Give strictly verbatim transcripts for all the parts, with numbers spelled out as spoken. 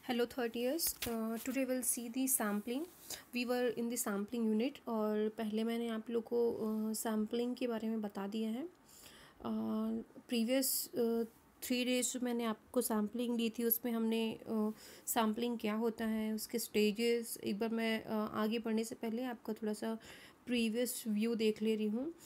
Hello third years. Uh, today we'll see the sampling. We were in the sampling unit और पहले मैंने आप लोग को सैम्पलिंग के बारे में बता दिया है. प्रीवियस थ्री डेज जो मैंने आपको सैम्पलिंग दी थी उसमें हमने सैम्पलिंग क्या होता है, उसके स्टेजेस, एक बार मैं uh, आगे बढ़ने से पहले आपका थोड़ा सा प्रीवियस व्यू देख ले रही हूँ.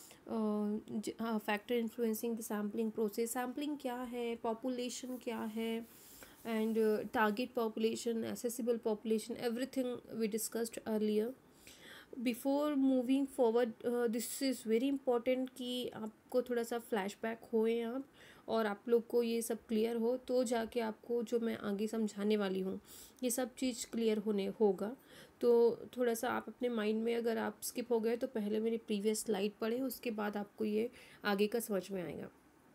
Factor influencing the sampling process. Sampling क्या है, पॉपुलेशन क्या है, and uh, target population, accessible population, everything we discussed earlier. Before moving forward, uh, this is very important कि आपको थोड़ा सा फ्लैशबैक होए आप और आप लोग को ये सब क्लियर हो, तो जाके आपको जो मैं आगे समझाने वाली हूँ ये सब चीज़ क्लियर होने होगा. तो थोड़ा सा आप अपने माइंड में, अगर आप स्किप हो गए तो पहले मेरी प्रीवियस स्लाइड पढ़ें, उसके बाद आपको ये आगे का समझ में आएगा.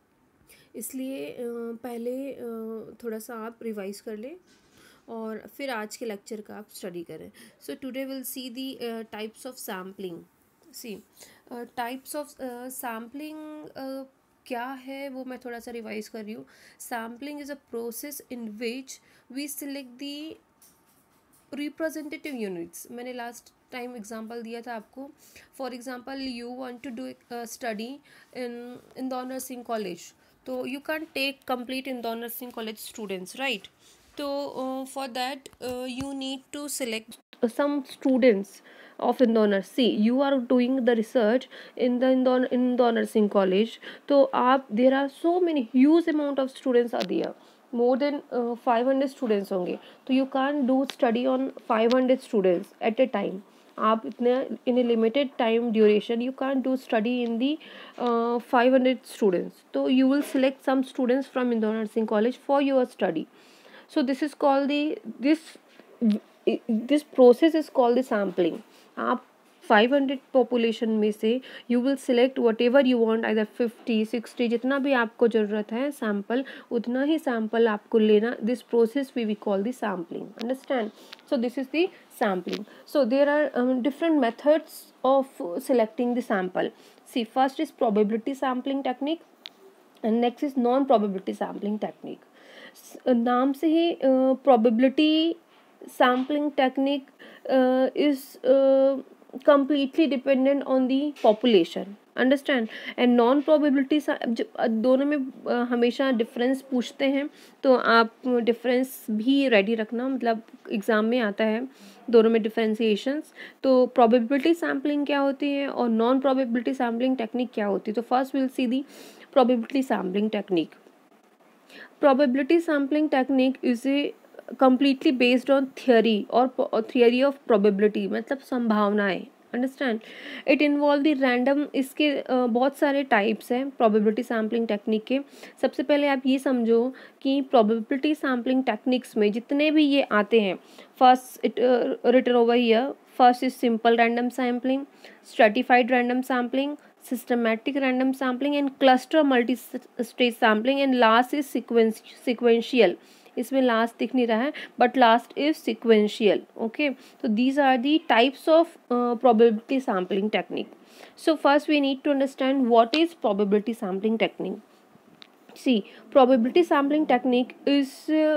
इसलिए पहले थोड़ा सा आप रिवाइज़ कर लें और फिर आज के लेक्चर का आप स्टडी करें. So today will see the types of sampling. See types of sampling क्या है वो मैं थोड़ा सा रिवाइज़ कर रही हूँ. Sampling is a process in which we select the representative units. मैंने लास्ट टाइम एग्जांपल दिया था आपको. For example, you want to do study in Indore nursing college, तो you can't take complete Indore Nursing College students, right? So uh, for that uh, you need to select some students of Indore Nursing. See, you are doing the research in the Indore, Indore Nursing College, तो आप, there are so many huge amount of students are there, more than uh, five hundred students होंगे, तो you can't do study on five hundred students at a time. आप इतने in a limited time duration you can do study in the five hundred students. तो you will select some students from Indore nursing college for your study. So this is called the this this process is called the sampling. आप five hundred population में से you will select whatever you want, either fifty sixty, जितना भी आपको ज़रूरत है sample, उतना ही sample आपको लेना. This process we we call the sampling. Understand? So this is the sampling. So there are um, different methods of selecting the sample. See, first is probability sampling technique and next is non probability sampling technique. uh, नाम से ही uh, probability sampling technique uh, is uh, completely dependent on the population. Understand? And non probability, दोनों में uh, हमेशा difference पूछते हैं, तो आप डिफरेंस भी रेडी रखना, मतलब एग्ज़ाम में आता है दोनों में डिफरेंशिएशंस. तो प्रोबेबिलिटी सैम्पलिंग क्या होती है और नॉन प्रोबेबिलिटी सैम्पलिंग टेक्निक क्या होती है. तो first will see the probability sampling technique. Probability sampling technique is a completely based on theory और theory of probability, मतलब संभावनाएं. Understand? It involve the random. इसके uh, बहुत सारे टाइप्स हैं प्रोबेबिलिटी सैम्पलिंग टेक्निक के. सबसे पहले आप ये समझो कि प्रोबेबिलिटी सैम्पलिंग टेक्निक्स में जितने भी ये आते हैं, first it written over here, first is simple random sampling, stratified random sampling, systematic random sampling and cluster multi stage sampling, and last is sequence sequential. इसमें लास्ट दिख नहीं रहा है, but last is sequential. Okay, तो these are the types of probability sampling technique. So first we need to understand what is probability sampling technique. See, probability sampling technique is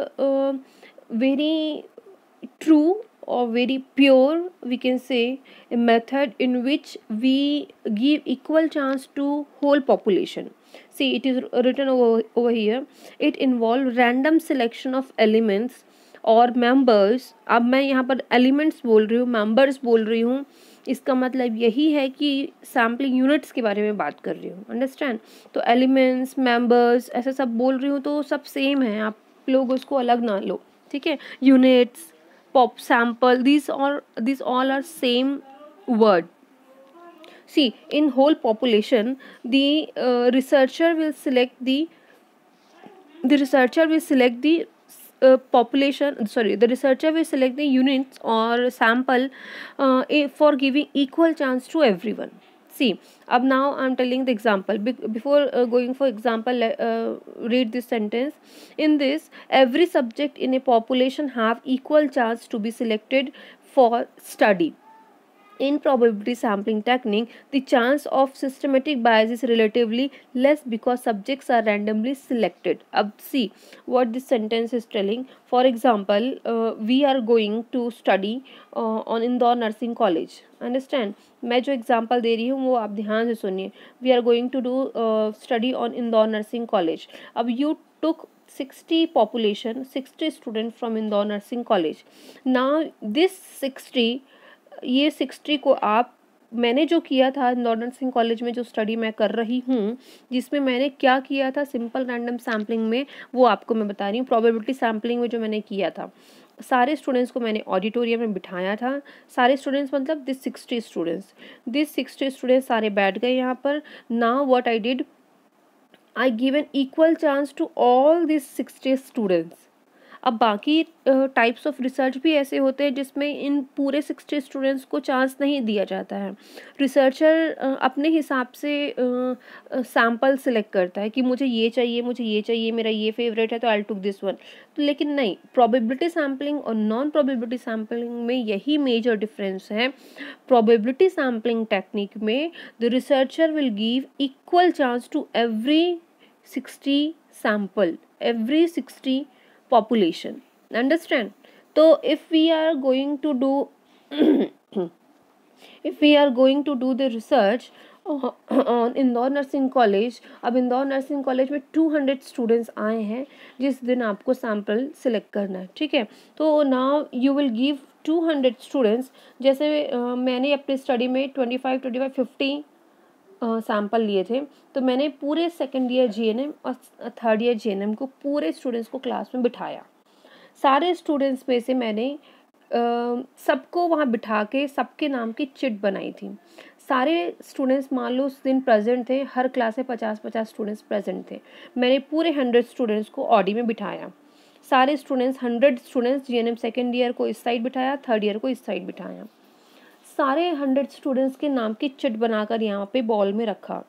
very true or very pure, we can say, a method in which we give equal chance to whole population. See, it is written over, over here. It involve random selection of elements और members. अब मैं यहाँ पर elements बोल रही हूँ, members बोल रही हूँ, इसका मतलब यही है कि सैम्पलिंग यूनिट्स के बारे में बात कर रही हूँ. अंडरस्टैंड? तो एलिमेंट्स, मेंबर्स, ऐसा सब बोल रही हूँ तो सब सेम है, आप लोग उसको अलग ना लो, ठीक है. Units, pop sample, these all these all are same word. See, in whole population the uh, researcher will select the the researcher will select the uh, population, sorry, the researcher will select the units or sample uh, for giving equal chance to everyone. See, अब now I'm telling the example. Be- before uh, going for example, uh, read this sentence. In this, every subject in a population have equal chance to be selected for study. In probability sampling technique, the chance of systematic bias is relatively less because subjects are randomly selected. अब see what this sentence is telling. For example, uh, we are going to study uh, on Indore nursing college. Understand. मैं जो example दे रही हूँ वो आप ध्यान से सुनिए. We are going to do study on Indore nursing college. अब you took sixty population, sixty students from इंदौर नर्सिंग कॉलेज. Now this sixty, ये सिक्सटी को आप, मैंने जो किया था इंदौर नर्सिंग कॉलेज में जो स्टडी मैं कर रही हूँ, जिसमें मैंने क्या किया था सिंपल रैंडम सैम्पलिंग में, वो आपको मैं बता रही हूँ. प्रोबेबिलिटी सैम्पलिंग में जो मैंने किया था, सारे स्टूडेंट्स को मैंने ऑडिटोरियम में बिठाया था. सारे स्टूडेंट्स मतलब this sixty students, this sixty students सारे बैठ गए यहाँ पर. Now what I did, I give an equal chance to all this sixty students. अब बाकी टाइप्स ऑफ रिसर्च भी ऐसे होते हैं जिसमें इन पूरे सिक्सटी स्टूडेंट्स को चांस नहीं दिया जाता है. रिसर्चर अपने हिसाब से सैम्पल सिलेक्ट करता है कि मुझे ये चाहिए, मुझे ये चाहिए, मेरा ये फेवरेट है तो आई टुक दिस वन. तो लेकिन नहीं, प्रोबेबिलिटी सैम्पलिंग और नॉन प्रोबेबिलिटी सैम्पलिंग में यही मेजर डिफरेंस है. प्रोबेबिलिटी सैम्पलिंग टेक्निक में the researcher will give equal chance to every sixty sample, every sixty population. Understand? So if we are going to do if we are going to do the research uh, on Indore nursing college, अब Indore nursing college में two hundred students आए हैं जिस दिन आपको sample select करना है. ठीक है, तो now you will give two hundred students. जैसे uh, मैंने अपनी स्टडी में twenty five twenty five fifty sample लिए थे, तो मैंने पूरे सेकेंड ईयर जीएनएम और थर्ड ईयर जीएनएम को पूरे स्टूडेंट्स को क्लास में बिठाया. सारे स्टूडेंट्स में से मैंने सबको वहाँ बिठा के सबके नाम की चिट बनाई थी. सारे स्टूडेंट्स मान लो उस दिन प्रेजेंट थे, हर क्लास में पचास पचास स्टूडेंट्स प्रेजेंट थे. मैंने पूरे हंड्रेड स्टूडेंट्स को ऑडी में बिठाया. सारे students, hundred students GNM second year को इस साइड बिठाया, थर्ड ईयर को इस साइड बिठाया. सारे हंड्रेड स्टूडेंट्स के नाम की चिट बनाकर यहाँ पे बॉल में रखा.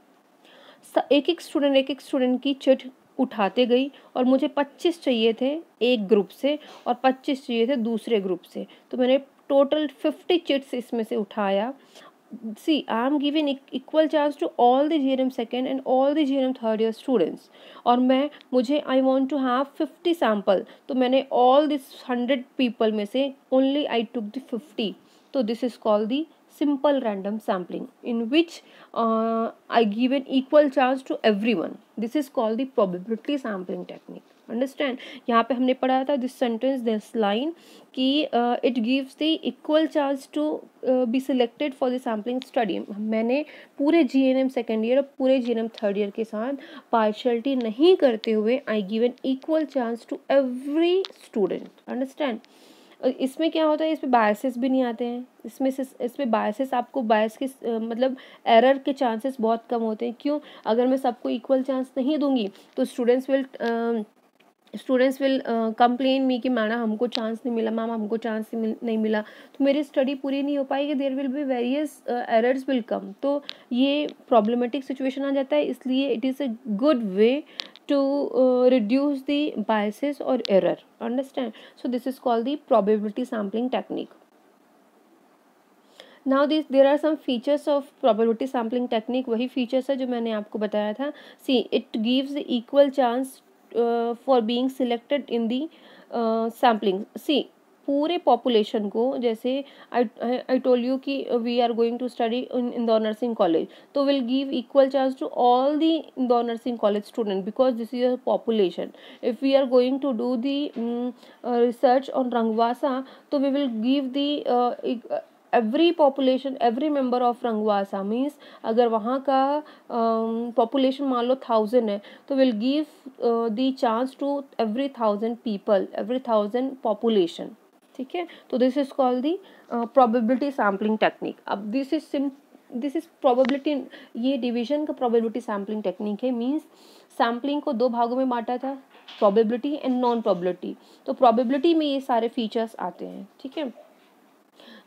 एक एक स्टूडेंट एक एक स्टूडेंट की चिट उठाते गई और मुझे पच्चीस चाहिए थे एक ग्रुप से और पच्चीस चाहिए थे दूसरे ग्रुप से. तो मैंने टोटल फिफ्टी चिट्स इसमें से उठाया. See I am giving equal chance to all the GNM second and all the GNM third year students. और मैं मुझे I want to have fifty sample, तो मैंने ऑल दिस हंड्रेड पीपल में से only I took the fifty. So this is called the simple random sampling in which uh, I give an equal chance to everyone. This is called the probability sampling technique. Understand? यहाँ पे हमने पढ़ा था this sentence, this line कि uh, it gives the equal chance to uh, be selected for the sampling study. मैंने पूरे G N M second year और पूरे G N M third year के साथ पार्शियलिटी नहीं करते हुए I give an equal chance to every student. Understand? इसमें क्या होता है, इसमें बायसेस भी नहीं आते हैं. इसमें से इसमें बायसेस, आपको बायस के मतलब एरर के चांसेस बहुत कम होते हैं. क्यों? अगर मैं सबको इक्वल चांस नहीं दूंगी तो students will students will complain me कि मैडम हमको चांस नहीं मिला, मैम हमको चांस नहीं मिला, तो मेरी स्टडी पूरी नहीं हो पाएगी. There will be various errors will come. तो ये प्रॉब्लमेटिक सिचुएशन आ जाता है. इसलिए it is a good way to uh, reduce the biases or error. Understand? So this is called the probability sampling technique. Now this there are some features of probability sampling technique. वही features है जो मैंने आपको बताया था. See, it gives the equal chance uh, for being selected in the uh, sampling. See, पूरे population को, जैसे आई आई टोल्ड यू कि we are going to study in Indore nursing college, तो will give equal chance to all the Indore nursing college student because this is a population. If we are going to do the research on Rangwasa, तो we will give the every population, every member of Rangwasa. Means अगर वहाँ का population मान लो thousand है, तो will give the chance to every thousand people, every thousand population. ठीक है, तो this is called the probability sampling technique. अब this is sim this is probability, ये डिवीजन का प्रोबेबिलिटी सैम्पलिंग टेक्निक है. मीन्स सैम्पलिंग को दो भागों में बांटा था, प्रोबेबिलिटी एंड नॉन प्रोबेबिलिटी. तो प्रोबेबिलिटी में ये सारे फीचर्स आते हैं. ठीक है,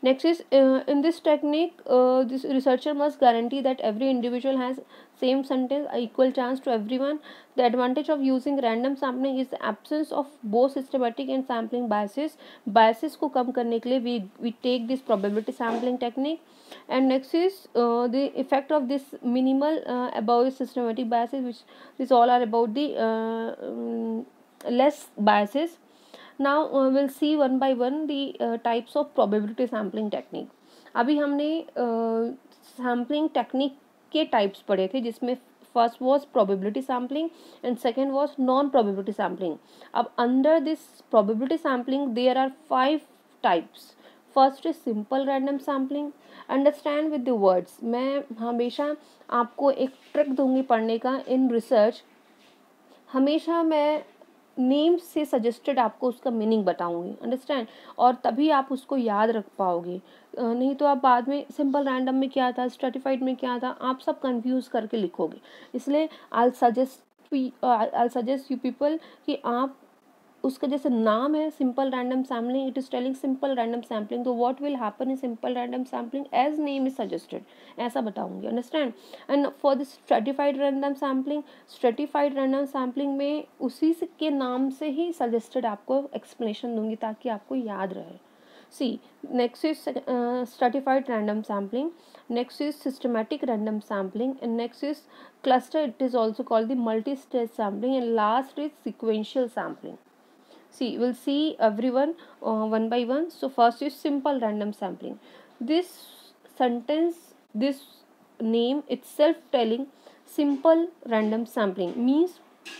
Next is uh, in this technique, uh, this researcher must guarantee that every individual has same sentence, equal chance to everyone. The advantage of using random sampling is the absence of both systematic and sampling biases. Biases को कम करने के लिए we we take this probability sampling technique. And next is uh, the effect of this minimal uh, above systematic biases, which these all are about the uh, um, less biases. Now uh, we'll see one by one the uh, types of probability sampling technique. अभी हमने sampling uh, technique के types पढ़े थे, जिसमें first was probability sampling and second was non probability sampling. अब under this probability sampling there are five types. First is simple random sampling. Understand with the words. मैं हमेशा आपको एक trick दूंगी पढ़ने का इन रिसर्च. हमेशा मैं नेम से सजेस्टेड आपको उसका मीनिंग बताऊंगी, अंडरस्टैंड, और तभी आप उसको याद रख पाओगे. नहीं तो आप बाद में सिंपल रैंडम में क्या था, स्ट्रेटिफाइड में क्या था, आप सब कंफ्यूज करके लिखोगे. इसलिए I suggest I suggest you people कि आप उसका जैसे नाम है simple random sampling, it is telling simple random sampling, तो what will happen in simple random sampling as name is suggested, ऐसा बताऊंगी, understand. And for this stratified random sampling, stratified random sampling में उसी के नाम से ही सजेस्टेड आपको explanation दूंगी ताकि आपको याद रहे. See next is stratified random sampling, next is systematic random sampling, and next is cluster, it is also called the multi-stage sampling, and last is sequential sampling. See, we'll see everyone uh, one by one. So first is simple random sampling. This sentence, this name itself telling simple random sampling means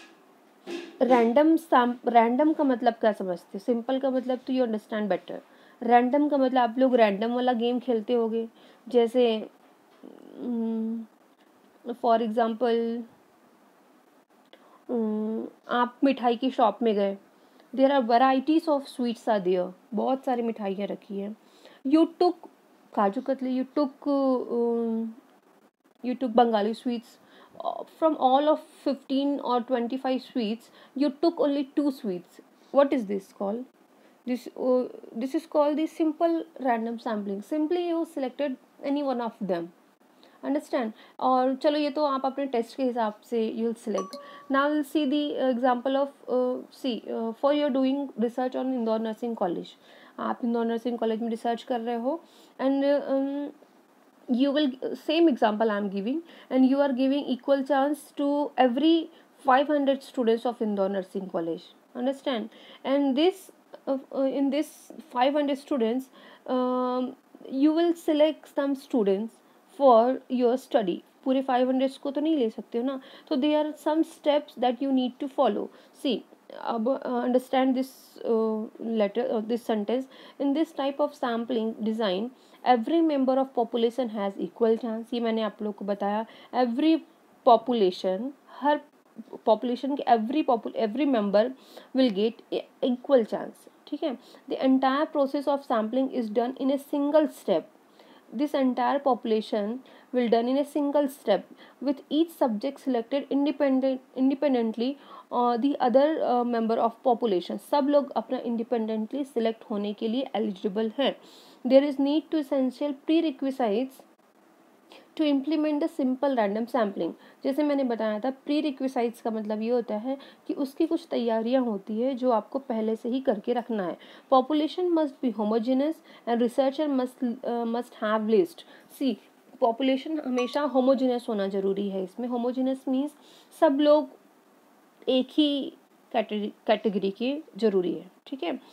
random sam random का मतलब क्या समझते हैं, simple का मतलब तो you understand better. random का मतलब आप लोग random वाला गेम खेलते होगे, जैसे फॉर um, एग्जाम्पल um, आप मिठाई की शॉप में गए, there are varieties of sweets are there, बहुत सारी मिठाइयाँ रखी हैं. You took kaju katli, you took you took Bengali sweets. from all of fifteen or twenty-five sweets, you took only two sweets. What is this called? This uh, this is called the simple random sampling. Simply you selected any one of them, understand. और चलो ये तो आप अपने test के हिसाब से you will select. Now will see the example of see for you are doing research on Indore nursing college. आप इंदौर नर्सिंग कॉलेज में रिसर्च कर रहे हो, and you will same example I am giving, and you are giving equal chance to every five hundred students of Indore Nursing College, understand. And this uh, uh, in this five hundred students, um, you will select some students for your study. पूरे five hundred को तो नहीं ले सकते हो ना, तो there are some steps that you need to follow. See, अब uh, understand this uh, letter or uh, this sentence. In this type of sampling design, every member of population has equal chance. ये मैंने आप लोग को बताया. Every population, हर population के every popul every member will get equal chance. ठीक है. The entire process of sampling is done in a single step. This entire population will done in a single step, with each subject selected independent independently और the other uh, member of population. सब लोग अपना independently select होने के लिए eligible हैं. There is need to essential prerequisites to implement the simple random sampling. जैसे मैंने बताया था, prerequisites का मतलब ये होता है कि उसकी कुछ तैयारियां होती है जो आपको पहले से ही करके रखना है. Population must be homogeneous and researcher must uh, must have list. See, population हमेशा homogeneous होना जरूरी है. इसमें homogeneous means सब लोग एक ही कैटेगरी के जरूरी है. ठीक है.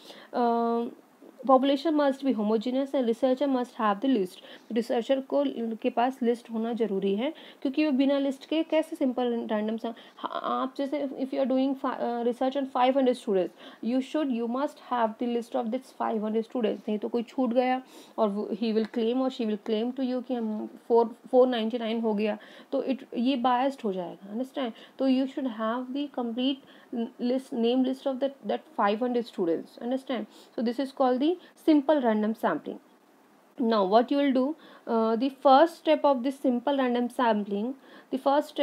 Population must be homogeneous and researcher must have the list. Researcher को के पास लिस्ट होना जरूरी है, क्योंकि वो बिना लिस्ट के कैसे सिंपल रैंडम सा. आप जैसे if you are doing research on five hundred students, you should you must have the list of this five hundred students. नहीं तो कोई छूट गया और ही विल क्लेम और she will claim to you कि हम फोर फोर नाइन्टी नाइन हो गया, तो इट ये बायस्ड हो जाएगा, अंडरस्टैंड. तो you should have the complete list name list of that that five hundred students, understand. So this is called the simple random sampling. Now what you will do, uh, the first step of this simple random sampling, the first step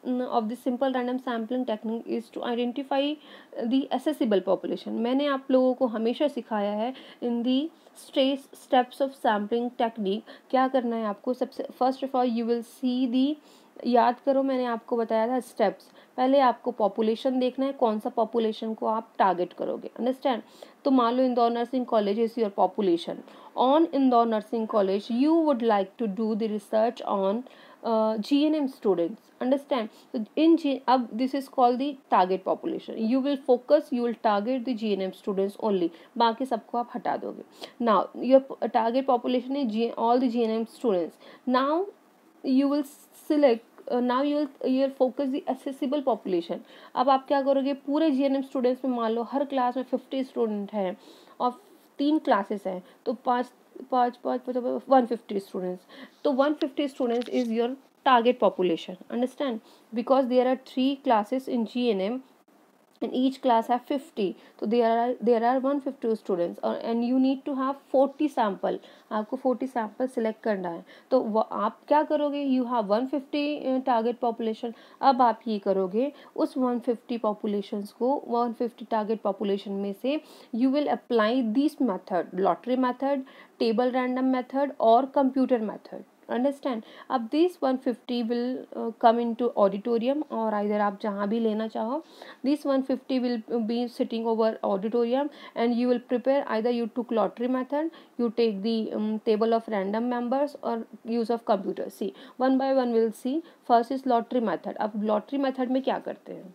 of the simple random sampling technique is to identify the accessible population. मैंने आप लोगों को हमेशा सिखाया है in the stress steps of sampling technique क्या करना है आपको. सबसे first of all you will see the, याद करो मैंने आपको बताया था स्टेप्स. पहले आपको पॉपुलेशन देखना है, कौन सा पॉपुलेशन को आप टारगेट करोगे. अंडरस्टैंड. तो मान लो Indore nursing college is your population. On Indore nursing college you would like to do the research on G N M students. Understand. So in G, अब this is called the target population. You will focus, you will target the G N M students only. बाकी सबको आप हटा दोगे. Now your target population is G, all the G N M students. Now you will select uh, now you will you will focus the accessible population. अब आप क्या करोगे, पूरे G N M students में मान लो हर क्लास में फिफ्टी स्टूडेंट हैं और तीन क्लासेस हैं, तो पाँच पाँच पाँच वन फिफ्टी स्टूडेंट्स. तो one fifty students is your target population. Understand. Because there are three classes in G N M and each class have fifty, so there are there are one hundred fifty students uh, and you need to have forty sample. आपको forty sample select करना है. तो आप क्या करोगे, you have one hundred fifty target population. अब आप ये करोगे उस one hundred fifty populations को one hundred fifty target population में से you will apply this method, lottery method, table random method और computer method. अंडरस्टैंड. अब this one fifty will come in to auditorium और आइदर आप जहाँ भी लेना चाहो. This one fifty will be sitting over auditorium and you will prepare either you took lottery method, you take the um, table of random members or use of computer. See, one by one we'll see. First is lottery method. अब lottery method में क्या करते हैं.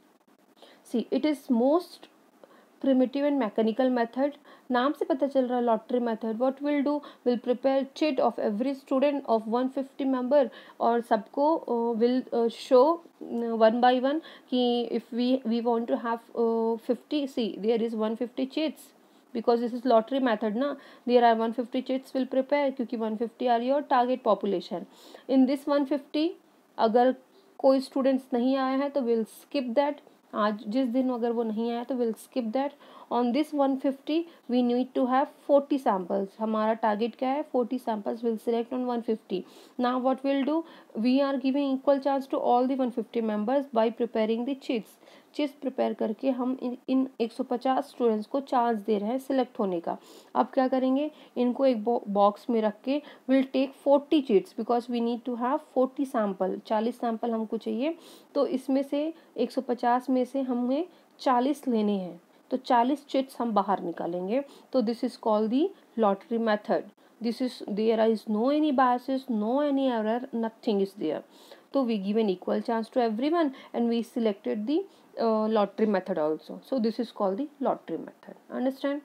See, it is most primitive and mechanical method. नाम से पता चल रहा है lottery method. What will do, will prepare chit of every student of one hundred fifty member और सबको uh, will uh, show uh, one by one कि if we we want to have uh, fifty, see there is one hundred fifty chits because this is lottery method ना. There are one hundred fifty chits will prepare क्योंकि one hundred fifty are your target population. In this one hundred fifty अगर कोई students नहीं आया है तो will skip that. आज जिस दिन अगर वो नहीं आया तो will skip that. On this one hundred fifty we need to have forty samples. हमारा टारगेट क्या है, forty samples will select on one hundred fifty. Now what will do, we are giving equal chance to all the one hundred fifty members by preparing the chits. Chits prepare करके हम इन इन one hundred fifty students को chance दे रहे हैं select होने का. अब क्या करेंगे, इनको एक बॉक्स में रख के will take forty chits because we need to have forty sample. चालीस सैम्पल हमको चाहिए, तो इसमें से one hundred fifty में से हमें चालीस लेने हैं, तो चालीस चिट्स हम बाहर निकालेंगे. तो this is called the lottery method. This is, there is no any biases, no any error, nothing is there. So we give an equal chance to everyone and we selected the uh, lottery method also. So this is called the lottery method. Understand?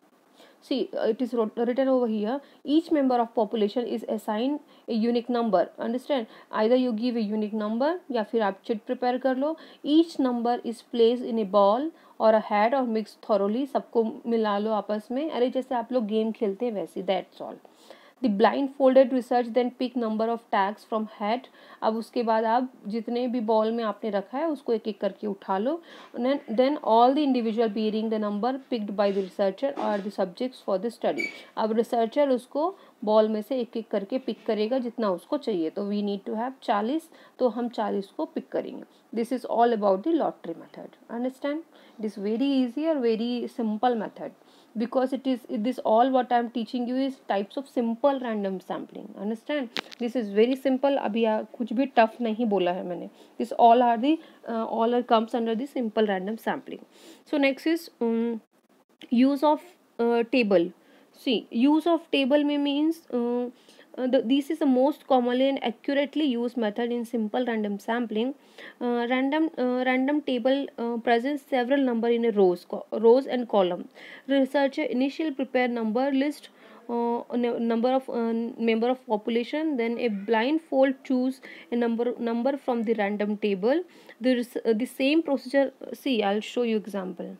See, uh, it is written over here. Each member of population is assigned a unique number. Understand? Either you give a unique number या फिर आप chit prepare कर लो. Each number is placed in a ball और a hat और mix thoroughly. सबको मिला लो आपस में. अरे जैसे आप लोग गेम खेलते हैं वैसे. That's all. The blindfolded research then pick number of tags from hat. अब उसके बाद आप जितने भी बॉल में आपने रखा है उसको एक एक करके उठा लो. Then all the individual bearing the number picked by the researcher are the subjects for the study. अब researcher उसको बॉल में से एक एक करके पिक करेगा जितना उसको चाहिए. तो we need to have चालीस, तो हम चालीस को पिक करेंगे. This is all about the lottery method. Understand? It is very easy or very simple method. Because it is it, this all what I am teaching you is types of simple random sampling. Understand? This is very simple. अभी कुछ भी tough नहीं बोला है मैंने. This all are the uh, all are comes under the simple random sampling. So next is um, use of uh, table. See, use of table may means uh, uh, the, this is the most commonly and accurately used method in simple random sampling. Uh, random uh, random table uh, presents several number in a rows rows and columns. Researcher initially prepare number list uh, number of uh, member of population, then a blindfold choose a number number from the random table. There is uh, the same procedure. See, I'll show you example.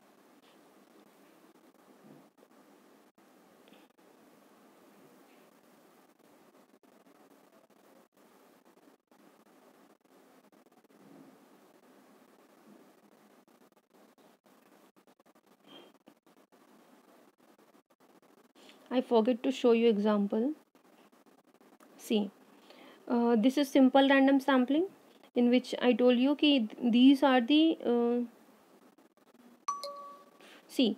I forget to show you example. See, uh, this is simple random sampling. in which I told you कि these are the uh, see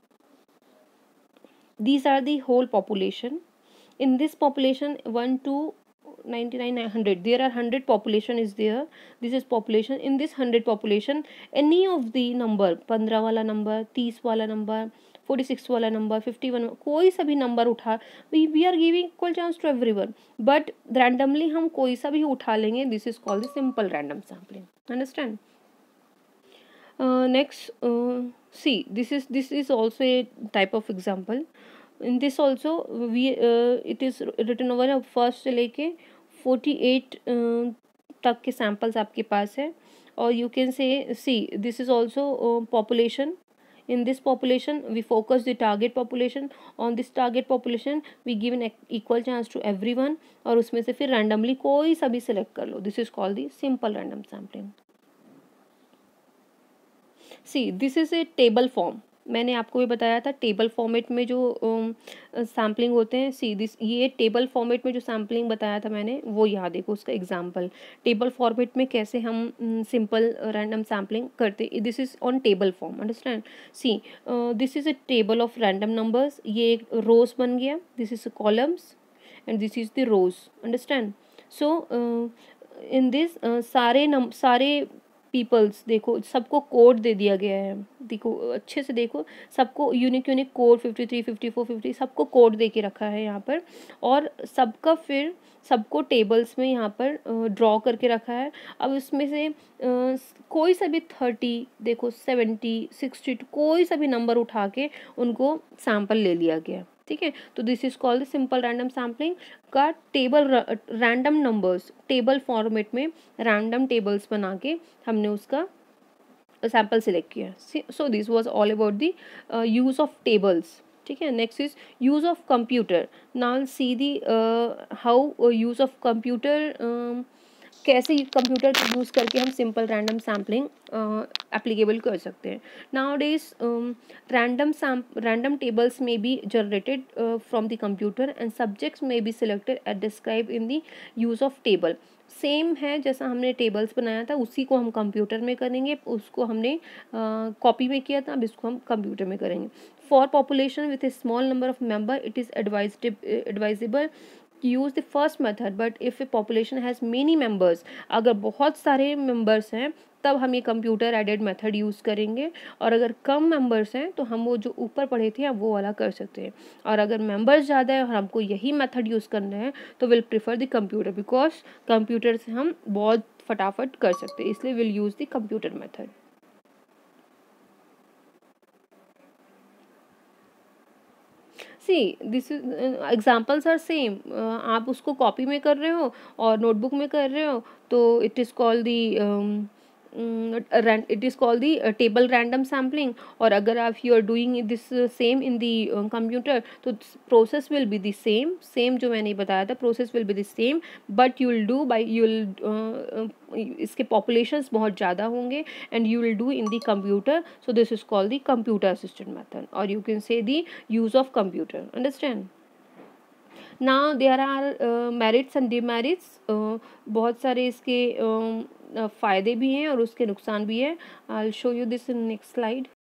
these are the whole population. In this population one to ninety-nine one hundred, there are one hundred population is there. This is population. In this one hundred population, any of the number, पंद्रह वाला number, तीस वाला number, forty-six वाला number, fifty-one, कोई सा भी number उठा, we we are giving equal chance to everyone, but randomly हम कोई सा भी उठा लेंगे. This is called the simple random sampling. Understand? Uh, next, uh, see, this is this is also a type of example. In this also we uh, it is written over first से लेके forty eight तक के samples आपके पास है. और you can say see this is also population. In this population we focus the target population. On this target population we give an equal chance to everyone और उसमें से फिर randomly कोई सा भी select कर लो. This is called the simple random sampling. See, this is a table form. मैंने आपको भी बताया था टेबल फॉर्मेट में जो सैम्पलिंग होते हैं. सी दिस ये टेबल फॉर्मेट में जो सैम्पलिंग बताया था मैंने वो यहाँ देखो उसका एग्जांपल. टेबल फॉर्मेट में कैसे हम सिंपल रैंडम सैम्पलिंग करते. This is on table form. Understand? See this is a table of random numbers. ये एक रोज बन गया. This is columns and this is the rows. Understand? So in this सारे नम सारे पीपल्स देखो सबको कोड दे दिया गया है. देखो अच्छे से देखो सबको unique unique code fifty three fifty four fifty सबको कोड दे के रखा है यहाँ पर. और सबका फिर सबको टेबल्स में यहाँ पर ड्रॉ करके रखा है. अब इसमें से आ, कोई सा भी थर्टी देखो सेवेंटी सिक्सटी कोई सा भी नंबर उठा के उनको सैम्पल ले लिया गया. ठीक है. तो this is called simple random sampling का table random numbers table format में रैंडम टेबल्स बना के हमने उसका सैम्पल सिलेक्ट किया. So this was all about the use of tables. ठीक है. Next is use of computer. Now see the how use of computer कैसे कंप्यूटर यूज़ करके हम सिंपल रैंडम सैम्पलिंग एप्लीकेबल कर सकते हैं. Nowadays random random tables may be generated from the computer and subjects may be selected at describe in the use of table. Same है जैसा हमने tables बनाया था उसी को हम कंप्यूटर में करेंगे. उसको हमने कॉपी uh, में किया था, अब इसको हम कंप्यूटर में करेंगे. For population with a small number of member it is advisable use the first method. But if a population has many members, अगर बहुत सारे मेंबर्स हैं तब हम ये कंप्यूटर एडेड मेथड यूज़ करेंगे. और अगर कम मेंबर्स हैं तो हम वो जो ऊपर पढ़े थे हम वो वाला कर सकते हैं. और अगर मेंबर्स ज़्यादा है और हमको यही मेथड यूज़ करना है तो will prefer the computer, because computer से हम बहुत फटाफट कर सकते हैं. इसलिए will use the computer method. See this is examples are same. आप उसको कॉपी में कर रहे हो और नोटबुक में कर रहे हो तो it is called the it is called the table random sampling. और अगर आप you are doing this same in the computer तो process will be the same. Same जो मैंने बताया था process will be the same, but you will do by you will इसके populations बहुत ज़्यादा होंगे and you will do in the computer. So this is called the computer assisted method और you can say the use of computer. Understand? Now there are merits and demerits. बहुत सारे इसके uh, फ़ायदे भी हैं और उसके नुकसान भी है. I will show you this in next slide.